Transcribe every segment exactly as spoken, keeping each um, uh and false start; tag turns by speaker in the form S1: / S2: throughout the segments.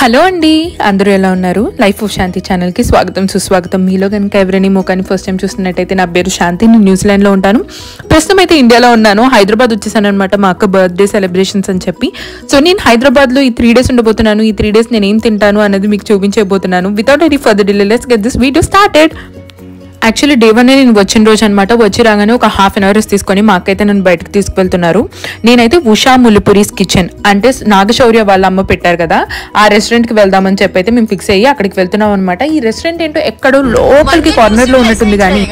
S1: Hello అండి, అందరూ ఎలా ఉన్నారు? లైఫ్ ఆఫ్ శాంతి ఛానల్కి స్వాగతం సుస్వాగతం. మీలో కనుక ఎవరైనా మోకాని ఫస్ట్ టైం చూస్తున్నట్టయితే నా పేరు శాంతి, నేను న్యూజిలాండ్లో ఉంటాను. ప్రస్తుతం అయితే ఇండియాలో ఉన్నాను. హైదరాబాద్ వచ్చేసాను అనమాట మా అక్క బర్త్డే సెలబ్రేషన్స్ అని చెప్పి. సో నేను హైదరాబాద్లో ఈ త్రీ డేస్ ఉండబోతున్నాను. ఈ త్రీ డేస్ నేను ఏం తింటాను అనేది మీకు చూపించబోతున్నాను. Without any further delay let's get this video started. Actually day one నేను వచ్చిన రోజు అనమాట. వచ్చి రాగానే ఒక హాఫ్ అన్ అవర్స్ తీసుకొని మా అక్క అయితే నన్ను బయటకు తీసుకువెళ్తున్నారు. నేనైతే ఉషా ములిపురీస్ కిచెన్ అంటే నాగశౌర్య వాళ్ళ అమ్మ పెట్టారు కదా, ఆ రెస్టారెంట్కి వెళ్దామని చెప్పి అయితే మేము ఫిక్స్ అయ్యి అక్కడికి వెళ్తున్నాం అనమాట. ఈ రెస్టారెంట్ ఏంటో ఎక్కడో లోపలికి కార్నర్ లో ఉన్నట్టుంది కానీ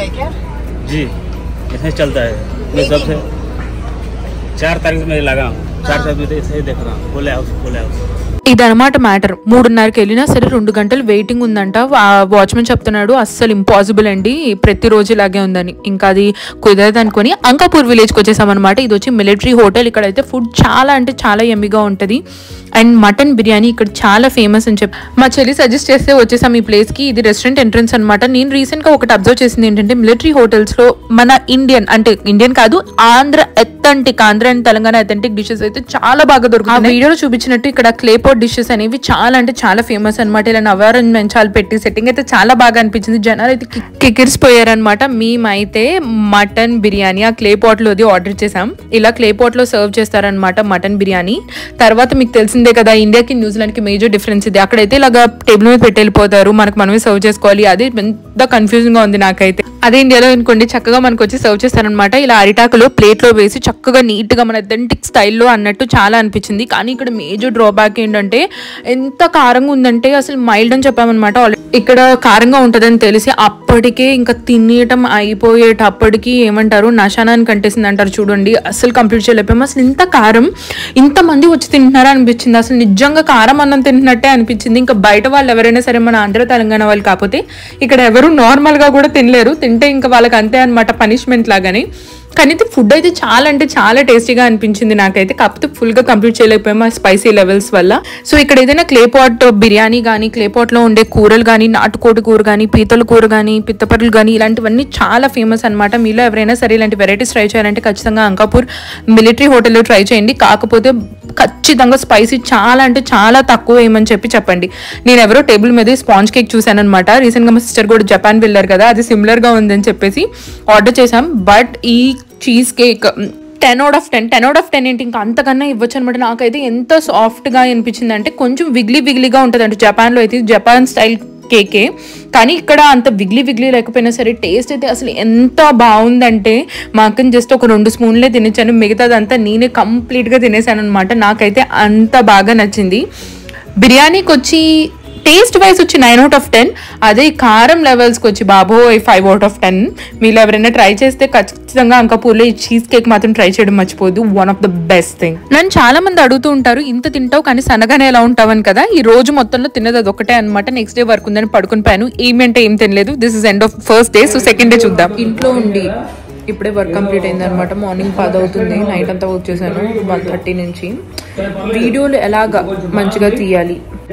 S1: ఇదనమాట మ్యాటర్. మూడున్నరకి వెళ్ళినా సరే రెండు గంటలు వెయిటింగ్ ఉందంట. వాచ్మెన్ చెప్తున్నాడు అస్సలు ఇంపాసిబుల్ అండి, ప్రతిరోజు ఇలాగే ఉందని. ఇంకా అది కుదరదు అనుకుని అంకాపూర్ విలేజ్కి వచ్చేసాం అనమాట. ఇది వచ్చి మిలిటరీ హోటల్. ఇక్కడైతే ఫుడ్ చాలా అంటే చాలా ఎమ్మిగా ఉంటుంది. అండ్ మటన్ బిర్యానీ ఇక్కడ చాలా ఫేమస్ అని చెప్పి మా చెల్లి సజెస్ట్ చేస్తే వచ్చేసాం ఈ ప్లేస్కి. ఇది రెస్టారెంట్ ఎంట్రన్స్ అనమాట. నేను రీసెంట్గా ఒకటి అబ్జర్వ్ చేసింది ఏంటంటే, మిలిటరీ హోటల్స్లో మన ఇండియన్ అంటే ఇండియన్ కాదు Andhra authentic Andhra and Telangana authentic dishes అయితే చాలా బాగా దొరుకుతాయి. ఆ వీడియోలో చూపించినట్టు ఇక్కడ క్లేపోట్ డిషెస్ అనేవి చాలా అంటే చాలా ఫేమస్ అనమాట. ఇలా నవారన్ మంచాలు పెట్టి సెట్టింగ్ అయితే చాలా బాగా అనిపించింది. జనాలు అయితే కికిరిసిపోయారనమాట. మేమైతే మటన్ బిర్యానీ ఆ క్లే పాట్ లోది ఆర్డర్ చేసాం. ఇలా క్లే పాట్ లో సర్వ్ చేస్తారనమాట మటన్ బిర్యానీ. తర్వాత మీకు తెలిసిందే కదా, ఇండియాకి న్యూజిలాండ్ కి మేజర్ డిఫరెన్స్ ఇది. అక్కడైతే ఇలాగా టేబుల్ మీద పెట్టి వెళ్ళిపోతారు, మనకు మనమే సర్వ్ చేసుకోవాలి. అది పెద్ద కన్ఫ్యూజన్ గా ఉంది నాకైతే. అదే ఇండియాలో అనుకోండి చక్కగా మనకు వచ్చి సర్వ్ చేస్తారనమాట. ఇలా అరిటాకులో ప్లేట్ లో వేసి చక్కగా నీట్ గా మన అథెంటిక్ స్టైల్లో అన్నట్టు చాలా అనిపించింది. కానీ ఇక్కడ మేజర్ డ్రాబ్యాక్ ఏంటంటే ఎంత కారంగా ఉందంటే అసలు మైల్డ్ అని చెప్పామన్నమాట. ఇక్కడ కారంగా ఉంటుందని తెలిసి అప్పటికే ఇంకా తినేయటం అయిపోయేటప్పటికి ఏమంటారు నశానానికి కంటేసింది అంటారు చూడండి. అసలు కంప్లీట్ చేయలేకపోయాము. అసలు ఇంత కారం ఇంతమంది వచ్చి తింటున్నారా అనిపించింది. అసలు నిజంగా కారం అన్నం తింటున్నట్టే అనిపించింది. ఇంకా బయట వాళ్ళు ఎవరైనా సరే మన ఆంధ్ర తెలంగాణ వాళ్ళు కాకపోతే ఇక్కడ ఎవరు నార్మల్ గా కూడా తినలేరు. తింటే ఇంకా వాళ్ళకి అంతే అనమాట, పనిష్మెంట్ లాగానే. కానీ ఫుడ్ అయితే చాలా అంటే చాలా టేస్టీగా అనిపించింది నాకైతే. కాకపోతే ఫుల్ గా కంప్లీట్ చేయలేకపోయాము ఆ స్పైసీ లెవెల్స్ వల్ల. సో ఇక్కడ ఏదైనా క్లే పాట్ బిర్యానీ కానీ, క్లే పాట్ లో ఉండే కూరలు కానీ, నాటుకోటి కూర కానీ, పీతల కూర కానీ, పిత్తపర్లు కానీ ఇలాంటివన్నీ చాలా ఫేమస్ అనమాట. మీలో ఎవరైనా సరే ఇలాంటి వెరైటీస్ ట్రై చేయాలంటే ఖచ్చితంగా అంకాపూర్ మిలిటరీ హోటల్లో ట్రై చేయండి. కాకపోతే ఖచ్చితంగా స్పైసీ చాలా అంటే చాలా తక్కువ వేయమని చెప్పి చెప్పండి. నేను ఎవరో టేబుల్ మీద స్పాంజ్ కేక్ చూసాను అనమాట. రీసెంట్ గా మా సిస్టర్ కూడా జపాన్ వెళ్ళారు కదా, అది సిమిలర్ గా ఉందని చెప్పేసి ఆర్డర్ చేసాం. బట్ ఈ cheese cake ten out of ten ten out of ten ఏంటి ఇంకా అంతకన్నా ఇవ్వచ్చు అనమాట. నాకైతే ఎంత సాఫ్ట్గా అనిపించింది అంటే కొంచెం విగ్లీ విగ్లీగా ఉంటుంది అంటే జపాన్లో అయితే జపాన్ స్టైల్ కేకే, కానీ ఇక్కడ అంత విగ్లీ విగ్లీ లేకపోయినా సరే టేస్ట్ అయితే అసలు ఎంత బాగుందంటే మా అక్కని జస్ట్ ఒక రెండు స్పూన్లే తినేసాను, మిగతాదంతా నేనే కంప్లీట్గా తినేసాను అనమాట. నాకైతే అంత బాగా నచ్చింది. బిర్యానీకి వచ్చి టేస్ట్ వైజ్ వచ్చి నైన్ అవుట్ ఆఫ్ టెన్ అదే కారం లెవెల్స్కి వచ్చి బాబోయ్ ఫైవ్ అవుట్ ఆఫ్ టెన్. మీరు ఎవరైనా ట్రై చేస్తే ఖచ్చితంగా అంకాపూర్లో ఈ చీజ్ కేక్ మాత్రం ట్రై చేయడం మర్చిపోదు. One of the best thing. నన్ను చాలా మంది అడుగుతూ ఉంటారు ఇంత తింటావు కానీ సన్నగానే ఎలా ఉంటావని కదా. ఈ రోజు మొత్తంలో తిన్నది అది ఒకటే అనమాట. నెక్స్ట్ డే వర్క్ ఉందని పడుకుని పోయాను. ఏమంటే ఏం తినలేదు. This is end of first day. So second day చూద్దాం. ఇంట్లో ఉండి ఇప్పుడే వర్క్ కంప్లీట్ అయింది అనమాట. మార్నింగ్ పది అవుతుంది. నైట్ అంతా వర్క్ చేశాను వన్ థర్టీ నుంచి. వీడియోలు ఎలాగా మంచిగా తీయాలి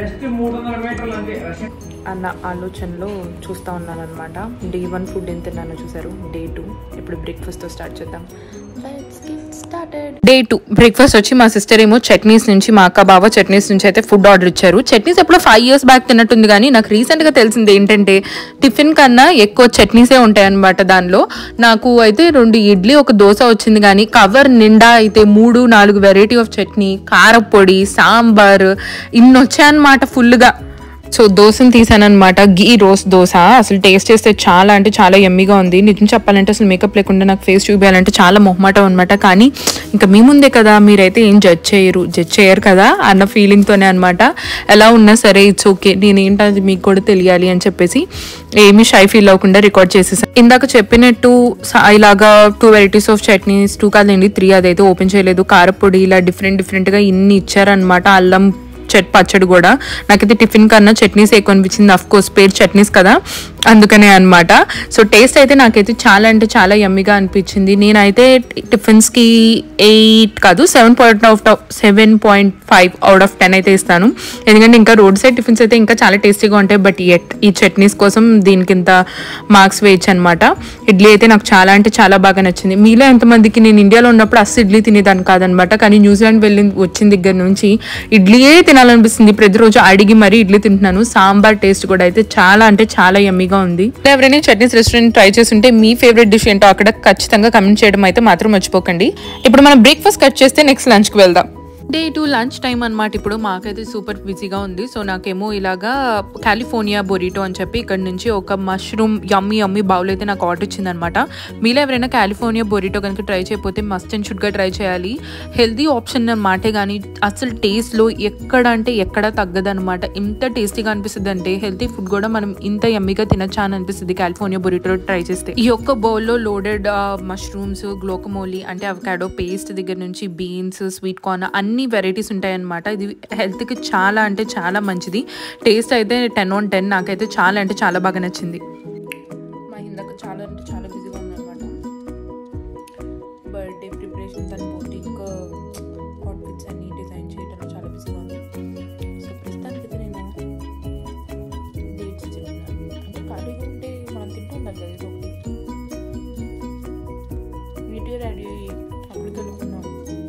S1: అన్న ఆలోచనలో చూస్తూ ఉన్నాను అనమాట. డే వన్ ఫుడ్ ఏం తిన్నానో చూసారు. డే టూ ఇప్పుడు బ్రేక్ఫాస్ట్తో స్టార్ట్ చేద్దాం. డే టూ బ్రేక్ఫాస్ట్ వచ్చి మా సిస్టర్ ఏమో చట్నీస్ నుంచి, మా అక్క బావ చట్నీస్ నుంచి అయితే ఫుడ్ ఆర్డర్ ఇచ్చారు. చట్నీస్ ఎప్పుడో ఫైవ్ ఇయర్స్ బ్యాక్ తిన్నట్టుంది కానీ నాకు రీసెంట్గా తెలిసింది ఏంటంటే టిఫిన్ కన్నా ఎక్కువ చట్నీసే ఉంటాయి అనమాట దానిలో. నాకు అయితే రెండు ఇడ్లీ ఒక దోశ వచ్చింది కానీ కవర్ నిండా అయితే మూడు నాలుగు వెరైటీ ఆఫ్ చట్నీ, కారపొడి, సాంబార్ ఇన్ని వచ్చాయన్నమాట ఫుల్గా. సో దోశను తీసానమాట, గీ రోస్ట్ దోశ. అసలు టేస్ట్ చేస్తే చాలా అంటే చాలా ఎమ్మిగా ఉంది. నిజం చెప్పాలంటే అసలు మేకప్ లేకుండా నాకు ఫేస్ చూపించాలంటే చాలా మొహమాటం అనమాట. కానీ ఇంకా మీ ముందే కదా, మీరైతే ఏం జడ్జ్ చేయరు జడ్జ్ చేయరు కదా అన్న ఫీలింగ్తోనే అనమాట. ఎలా ఉన్నా సరే ఇట్స్ ఓకే, నేనేంటది మీకు కూడా తెలియాలి అని చెప్పేసి ఏమీ షై ఫీల్ అవ్వకుండా రికార్డ్ చేసేసాను. ఇందాక చెప్పినట్టు ఇలాగా two varieties of chutneys, two కాదండి త్రీ, అదైతే ఓపెన్ చేయలేదు. కారపొడి ఇలా డిఫరెంట్ డిఫరెంట్గా ఇన్ని ఇచ్చారనమాట. అల్లం చట్ పచ్చడి కూడా. నాకైతే టిఫిన్ కన్నా చట్నీస్ ఎక్కువ అనిపించింది. అఫ్ కోర్స్ పేరు చట్నీస్ కదా. అందుకనే అనమాట. సో టేస్ట్ అయితే నాకైతే చాలా అంటే చాలా యమ్మీగా అనిపించింది. నేనైతే టిఫిన్స్కి ఎయిట్ కాదు seven point out of seven point five out of ten అయితే ఇస్తాను. ఎందుకంటే ఇంకా రోడ్ సైడ్ టిఫిన్స్ అయితే ఇంకా చాలా టేస్టీగా ఉంటాయి. బట్ ఎట్ ఈ చట్నీస్ కోసం దీనికి ఇంత మార్క్స్ వేయచ్చు అనమాట. ఇడ్లీ అయితే నాకు చాలా అంటే చాలా బాగా నచ్చింది. మీలో ఎంతమందికి, నేను ఇండియాలో ఉన్నప్పుడు అస్సలు ఇడ్లీ తినేదాన్ని కాదనమాట, కానీ న్యూజిలాండ్ వెళ్ళి వచ్చిన దగ్గర నుంచి ఇడ్లీయే తినాలనిపిస్తుంది. ప్రతిరోజు అడిగి మరీ ఇడ్లీ తింటున్నాను. సాంబార్ టేస్ట్ కూడా అయితే చాలా అంటే చాలా యమ్మీగా ఉంది. ఎవరైనా చట్నీస్ రెస్టారెంట్ ట్రై చేస్తుంటే మీ ఫేవరెట్ డిష్ ఏంటో అక్కడ ఖచ్చితంగా కమెంట్ చేయడం అయితే మాత్రం మర్చిపోకండి. ఇప్పుడు మనం బ్రేక్ఫాస్ట్ కట్ చేస్తే నెక్స్ట్ లంచ్ కి వెళ్దాం. డే టు లంచ్ టైం అనమాట. ఇప్పుడు మాకైతే సూపర్ బిజీగా ఉంది. సో నాకేమో ఇలాగా కాలిఫోర్నియా బొరిటో అని చెప్పి ఇక్కడ నుంచి ఒక మష్రూమ్ యమ్మీ యమ్మీ బౌల్ అయితే నాకు ఆర్డర్ ఇచ్చింది అనమాట. మీలో ఎవరైనా కాలిఫోర్నియా బొరిటో కనుక ట్రై చేయకపోతే మస్ట్ అండ్ షుడ్గా ట్రై చేయాలి. హెల్తీ ఆప్షన్ అనమాటే, కానీ అసలు టేస్ట్లో ఎక్కడ అంటే ఎక్కడ తగ్గదనమాట. ఇంత టేస్టీగా అనిపిస్తుంది అంటే హెల్తీ ఫుడ్ కూడా మనం ఇంత యమ్మీగా తినచ్చా అని అనిపిస్తుంది కాలిఫోర్నియా బొరిటో ట్రై చేస్తే. ఈ ఒక్క బౌల్లో లోడెడ్ మష్రూమ్స్, గ్లోకమోలీ అంటే అవకాడో పేస్ట్ దగ్గర నుంచి బీన్స్, స్వీట్ కార్న్ అన్ని అన్ని వెరైటీస్ ఉంటాయన్నమాట. ఇది హెల్త్కి చాలా అంటే చాలా మంచిది. టేస్ట్ అయితే టెన్ ఆన్ టెన్. నాకైతే చాలా అంటే చాలా బాగా నచ్చింది. మా ఇందాక చాలా అంటే చాలా బిజీగా ఉందన్నమాట. బర్త్డే ప్రిపరేషన్, తన బోటిక్ అవుట్ఫిట్స్ అన్ని డిజైన్ చేయడంలో చాలా బిజీగా ఉంది. సో ప్రస్తుతానికైతే నేను డేట్స్ చెప్తున్నాను. అంటే ఖాళీగా ఉంటే మనం తింటూ ఉండాలి కదా, ఇది ఒకటి వీడియో రెడీ అప్పుడు తెలుసుకున్నాం.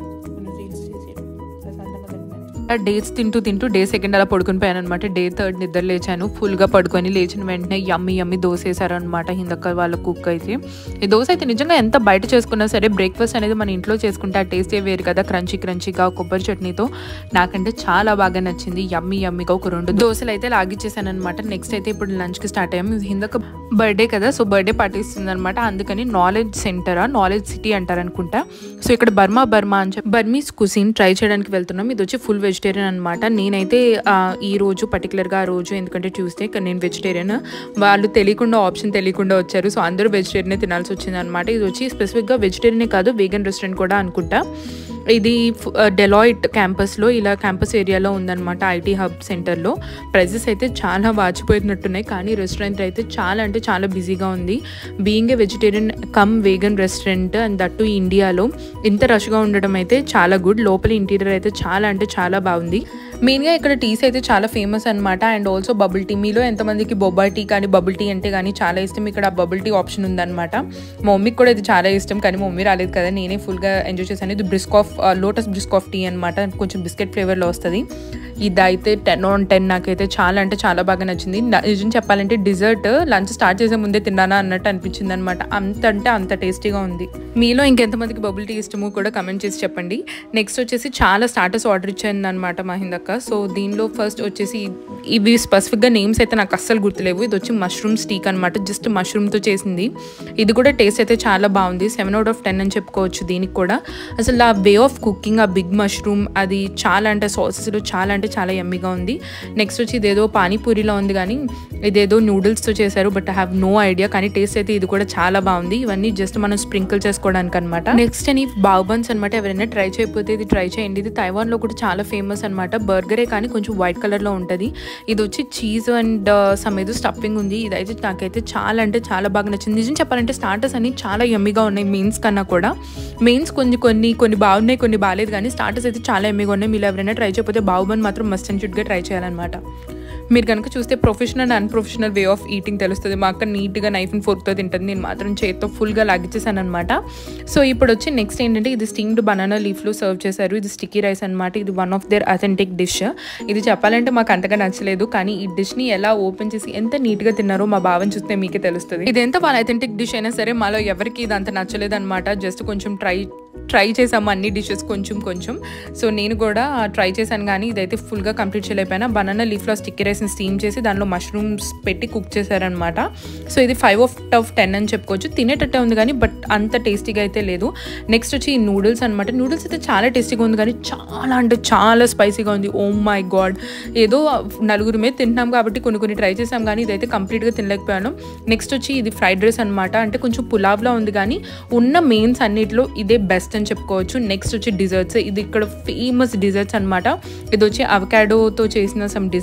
S1: డేట్స్ తింటూ తింటూ డే సెకండ్ అలా పడుకుని పోయాను అనమాట. డే థర్డ్ నిద్ర లేచాను. ఫుల్గా పడుకొని లేచిన వెంటనే యమ్మీ యమ్మీ దోశ వేసారనమాట హిందక్క వాళ్ళ కుక్ అయితే. ఈ దోశ అయితే నిజంగా ఎంత బయట చేసుకున్నా సరే బ్రేక్ఫాస్ట్ అనేది మన ఇంట్లో చేసుకుంటే ఆ టేస్టే వేరు కదా. క్రంచీ క్రంచీగా కొబ్బరి చట్నీతో నాకంటే చాలా బాగా నచ్చింది. యమ్మీ యమ్మీగా ఒక రెండు దోశలు అయితే లాగిచ్చేసాను అనమాట. నెక్స్ట్ అయితే ఇప్పుడు లంచ్కి స్టార్ట్ అయ్యాము. హిందక్క బర్త్డే కదా, సో బర్త్డే పార్టీ ఇస్తుంది అనమాట. అందుకని నాలెడ్జ్ సెంటరా నాలెడ్జ్ సిటీ అంటారు అనుకుంటా. సో ఇక్కడ బర్మా బర్మా అని చెప్పి బర్మీస్ కుసిన్ ట్రై చేయడానికి వెళ్తున్నాం. ఇది వచ్చి ఫుల్ వెజిటేరియన్ అనమాట. నేనైతే ఈ రోజు పర్టికులర్గా ఆ రోజు ఎందుకంటే ట్యూస్డే నేను వెజిటేరియన్, వాళ్ళు తెలియకుండా ఆప్షన్ తెలియకుండా వచ్చారు. సో అందరూ వెజిటేరియనే తినాల్సి వచ్చింది అనమాట. ఇది వచ్చి స్పెసిఫిక్గా వెజిటేరియనే కాదు, వీగన్ రెస్టారెంట్ కూడా అనుకుంటా. ఇది డెలాయిట్ క్యాంపస్లో ఇలా క్యాంపస్ ఏరియాలో ఉందన్నమాట, ఐటీ హబ్ సెంటర్లో. ప్రైజెస్ అయితే చాలా వాచిపోయినట్టున్నాయి, కానీ రెస్టారెంట్ అయితే చాలా అంటే చాలా బిజీగా ఉంది. Being a vegetarian cum vegan restaurant and that ఇండియాలో ఇంత రష్గా ఉండడం అయితే చాలా గుడ్. లోపల ఇంటీరియర్ అయితే చాలా అంటే చాలా బాగుంది. మెయిన్గా ఇక్కడ టీస్ అయితే చాలా ఫేమస్ అనమాట. And also bubble tea. మీలో ఎంతమందికి బొబ్బాయి టీ కానీ బబుల్ టీ అంటే కానీ చాలా ఇష్టం, ఇక్కడ ఆ బబుల్ టీ ఆప్షన్ ఉందన్నమాట. మా మమ్మీకి కూడా ఇది చాలా ఇష్టం, కానీ మా మమ్మీ రాలేదు కదా, నేనే ఫుల్గా ఎంజాయ్ చేశాను. ఇది బ్రిస్కాఫ్ లోటస్ బ్రిస్కాఫ్ టీ అనమాట, కొంచెం బిస్కెట్ ఫ్లేవర్లో వస్తుంది. ఇది అయితే టెన్ ఆన్ టెన్. నాకైతే చాలా అంటే చాలా బాగా నచ్చింది. నిజం చెప్పాలంటే డిజర్ట్ లంచ్ స్టార్ట్ చేసే ముందే తిన్నానా అన్నట్టు అనిపించింది అనమాట. అంత అంటే అంత టేస్టీగా ఉంది. మీలో ఇంకెంతమందికి బబుల్ టీ ఇష్టమో కూడా కమెంట్ చేసి చెప్పండి. నెక్స్ట్ వచ్చేసి చాలా స్టార్టర్స్ ఆర్డర్ ఇచ్చాను అనమాట మా హిందక్క. సో దీనిలో ఫస్ట్ వచ్చేసి ఇవి స్పెసిఫిక్గా నేమ్స్ అయితే నాకు అస్సలు గుర్తులేవు. ఇది వచ్చి మష్రూమ్ స్టీక్ అనమాట, జస్ట్ మష్రూమ్తో చేసింది. ఇది కూడా టేస్ట్ అయితే చాలా బాగుంది. సెవెన్ అవుట్ ఆఫ్ టెన్ అని చెప్పుకోవచ్చు దీనికి కూడా. అసలు ఆ వే ఆఫ్ కుకింగ్, ఆ బిగ్ మష్రూమ్ అది చాలా అంటే సాసెస్లో చాలా అంటే చాలా యమ్మీగా ఉంది. నెక్స్ట్ వచ్చి ఇదేదో పానీపూరిలో ఉంది, కానీ ఇదేదో నూడిల్స్తో చేశారు, but I have no idea. కానీ టేస్ట్ అయితే ఇది కూడా చాలా బాగుంది. ఇవన్నీ జస్ట్ మనం స్ప్రింకిల్ చేసుకోవడానికి అనమాట. నెక్స్ట్ అని బావ్ బన్స్ అనమాట. ఎవరైనా ట్రై చేయకపోతే ఇది ట్రై చేయండి. ఇది తైవాన్లో కూడా చాలా ఫేమస్ అనమాట. బర్గరే కానీ కొంచెం వైట్ కలర్లో ఉంటుంది. ఇది వచ్చి చీజ్ అండ్ సమ్ ఏదో స్టఫింగ్ ఉంది. ఇదైతే నాకైతే చాలా అంటే చాలా బాగా నచ్చింది. నిజం చెప్పాలంటే స్టార్టర్స్ అన్ని చాలా యమ్మీగా ఉన్నాయి మెయిన్స్ కన్నా కూడా. మెయిన్స్ కొన్ని కొన్ని కొన్ని బాగున్నాయి, కొన్ని బాగాలేదు, కానీ స్టార్టర్స్ అయితే చాలా యమ్మీగా ఉన్నాయి. మీరు ఎవరైనా ట్రై చేయకపోతే బావ్ బన్ మాత్రం మస్ట్ అండ్ షుడ్గా ట్రై చేయాలన్నమాట. మీరు కనుక చూస్తే professional and unprofessional way of eating తెలుస్తుంది. మా అక్క నీట్గా నైఫ్ అండ్ ఫోర్క్తో తింటుంది, నేను మాత్రం చేతితో ఫుల్గా లాగిచ్చేసాను అనమాట. సో ఇప్పుడు వచ్చి నెక్స్ట్ ఏంటంటే ఇది స్టీమ్డ్ బనానా లీఫ్లో సర్వ్ చేశారు. ఇది స్టిక్కీ రైస్ అనమాట. ఇది one of their authentic dish. ఇది చెప్పాలంటే మాకు అంతగా నచ్చలేదు, కానీ ఈ డిష్ని ఎలా ఓపెన్ చేసి ఎంత నీట్గా తిన్నారో మా భావం చూస్తే మీకే తెలుస్తుంది. ఇది ఎంత వాళ్ళ అథెంటిక్ డిష్ అయినా సరే మాలో ఎవరికి ఇది అంత నచ్చలేదు అనమాట. జస్ట్ కొంచెం ట్రై ట్రై చేసాము అన్ని డిషెస్ కొంచెం కొంచెం. సో నేను కూడా ట్రై చేశాను, కానీ ఇదైతే ఫుల్గా కంప్లీట్ చేయలేకపోయినా. బనానా లీఫ్లో స్టిక్కీ రైస్ని స్టీమ్ చేసి దానిలో మష్రూమ్స్ పెట్టి కుక్ చేశారనమాట. సో ఇది ఫైవ్ ఆఫ్ ఆఫ్ టెన్ అని చెప్పుకోవచ్చు. తినేటట్టే ఉంది, కానీ బట్ అంత టేస్టీగా అయితే లేదు. నెక్స్ట్ వచ్చి ఈ నూడిల్స్ అనమాట. నూడిల్స్ అయితే చాలా టేస్టీగా ఉంది, కానీ చాలా అంటే చాలా స్పైసీగా ఉంది. Oh my god. ఏదో నలుగురిమే తింటున్నాం కాబట్టి కొన్ని కొన్ని ట్రై చేసాం, కానీ ఇదైతే కంప్లీట్గా తినలేకపోయాను. నెక్స్ట్ వచ్చి ఇది ఫ్రైడ్ రైస్ అనమాట. అంటే కొంచెం పులావ్లా ఉంది, కానీ ఉన్న మెయిన్స్ అన్నిటిలో ఇదే బెస్ట్ అని చెప్పుకోవచ్చు. నెక్స్ట్ వచ్చి డిజర్ట్స్. ఇది ఇక్కడ ఫేమస్ డిజర్ట్స్ అనమాట. ఇది వచ్చి అవకాడోతో చేసిన సమ్ డిజర్ట్ ఏదో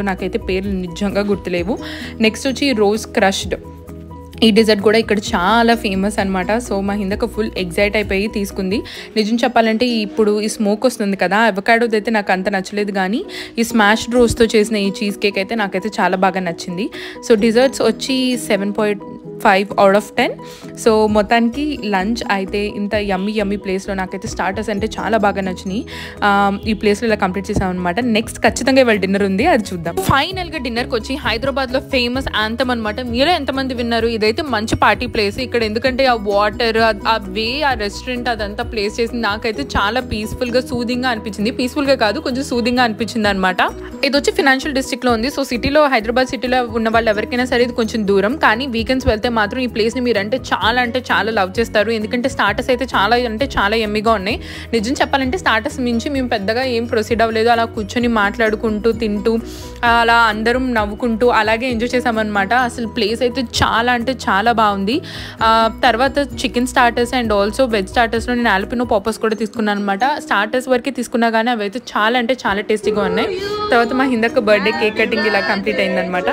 S1: నాకైతే పేర్లు నిజంగా గుర్తులేవు. నెక్స్ట్ వచ్చి రోజ్ క్రష్డ్, ఈ డిజర్ట్ కూడా ఇక్కడ చాలా ఫేమస్ అనమాట. సో మా హిందక ఫుల్ ఎగ్జైట్ అయిపోయి తీసుకుంది. నిజం చెప్పాలంటే ఇప్పుడు ఈ స్మోక్ వస్తుంది కదా, అవకాడోది అయితే నాకు అంత నచ్చలేదు, కానీ ఈ స్మాష్డ్ రోస్తో చేసిన ఈ చీజ్ కేక్ అయితే నాకైతే చాలా బాగా నచ్చింది. సో డిజర్ట్స్ వచ్చి seven point five out of ten. So మొత్తానికి లంచ్ అయితే ఇంత యమ్మీ యమ్మీ ప్లేస్లో నాకైతే స్టార్టర్స్ అంటే చాలా బాగా నచ్చినాయి. ఈ ప్లేస్లో ఇలా కంప్లీట్ చేసాం అనమాట. నెక్స్ట్ ఖచ్చితంగా ఇవాళ డిన్నర్ ఉంది, అది చూద్దాం. ఫైనల్గా డిన్నర్కి వచ్చి హైదరాబాద్లో ఫేమస్ యాంథమ్ అనమాట. మీరే ఎంతమంది విన్నారు? ఇదైతే మంచి పార్టీ ప్లేస్ ఇక్కడ, ఎందుకంటే ఆ వాటర్, ఆ వే, ఆ రెస్టారెంట్ అదంతా ప్లేస్ చేసింది నాకైతే చాలా పీస్ఫుల్గా సూదింగ్గా అనిపించింది. పీస్ఫుల్గా కాదు, కొంచెం సూదింగ్గా అనిపించింది అనమాట. ఇది వచ్చి ఫినాన్షియల్ డిస్ట్రిక్ట్లో ఉంది. సో సిటీలో, హైదరాబాద్ సిటీలో ఉన్న వాళ్ళు ఎవరికైనా సరే ఇది కొంచెం దూరం, కానీ వీకెండ్స్ వెళ్తే మాత్రం ఈ ప్లేస్ని మీరు అంటే చాలా అంటే చాలా లవ్ చేస్తారు. ఎందుకంటే స్టార్టర్స్ అయితే చాలా అంటే చాలా ఎమ్మిగా ఉన్నాయి. నిజం చెప్పాలంటే స్టార్టర్స్ మించి మేము పెద్దగా ఏం ప్రొసీడ్ అవ్వలేదు. అలా కూర్చొని మాట్లాడుకుంటూ తింటూ అలా అందరం నవ్వుకుంటూ అలాగే ఎంజాయ్ చేసామన్నమాట. అసలు ప్లేస్ అయితే చాలా అంటే చాలా బాగుంది. తర్వాత chicken starters and also veg స్టార్టర్స్లో నేను ఆల్పినో పాపర్స్ కూడా తీసుకున్నాను అనమాట. స్టార్టర్స్ వరకే తీసుకున్నా కానీ అవి అయితే చాలా అంటే చాలా టేస్టీగా ఉన్నాయి. తర్వాత మా హిందక బర్త్డే కేక్ కటింగ్ ఇలా కంప్లీట్ అయిందనమాట.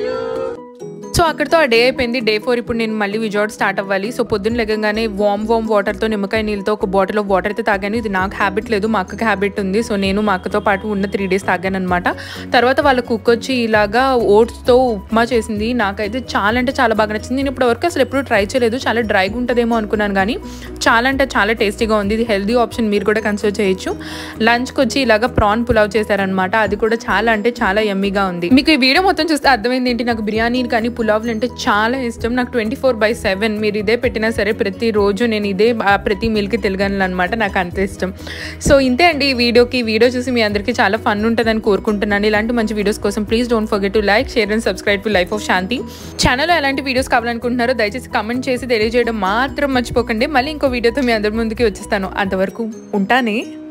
S1: సో అక్కడితో ఆ డే అయిపోయింది. డే ఫోర్ ఇప్పుడు నేను మళ్ళీ విజయవాడ స్టార్ట్ అవ్వాలి. సో పొద్దున్న లెగంగానే వామ్ వామ్ వాటర్తో, నిమ్మకాయ నీళ్ళతో ఒక బాటిల్ ఆఫ్ వాటర్ అయితే తాగాను. ఇది నాకు హ్యాబిట్ లేదు, మా అక్కకి హ్యాబిట్ ఉంది. సో నేను మా అక్కతో పాటు ఉన్న త్రీ డేస్ తాగాను అనమాట. తర్వాత వాళ్ళ కుక్ వచ్చి ఇలాగా ఓట్స్తో ఉప్మా చేసింది. నాకైతే చాలా అంటే చాలా బాగా నచ్చింది. నేను ఇప్పుడు వరకు అసలు ఎప్పుడు ట్రై చేయలేదు, చాలా డ్రైగా ఉంటుందేమో అనుకున్నాను, కానీ చాలా అంటే చాలా టేస్టీగా ఉంది. ఇది హెల్దీ ఆప్షన్, మీరు కూడా కన్సిడర్ చేయొచ్చు. లంచ్కి వచ్చి ఇలాగా ప్రాన్ పులావ్ చేశారనమాట. అది కూడా చాలా అంటే చాలా యమ్మీగా ఉంది. మీకు ఈ వీడియో మొత్తం చూస్తే అర్థమైంది ఏంటి, నాకు బిర్యానీ కానీ పులావ్లు అంటే చాలా ఇష్టం. నాకు ట్వంటీ ఫోర్ బై సెవెన్ మీరు ఇదే పెట్టినా సరే ప్రతిరోజు నేను ఇదే ప్రతి మీల్కి తెలుగలను అనమాట. నాకు అంత ఇష్టం. సో ఇంతే అండి ఈ వీడియోకి. ఈ వీడియో చూసి మీ అందరికీ చాలా ఫన్ ఉంటుందని కోరుకుంటున్నాను. ఇలాంటి మంచి వీడియోస్ కోసం please don't forget to like, share and subscribe to life of Shanti. ఛానల్లో ఎలాంటి వీడియోస్ కావాలనుకుంటున్నారో దయచేసి కమెంట్ చేసి తెలియజేయడం మాత్రం మర్చిపోకండి. మళ్ళీ ఇంకో వీడియోతో మీ అందరి ముందుకి వచ్చేస్తాను. అంతవరకు ఉంటానే.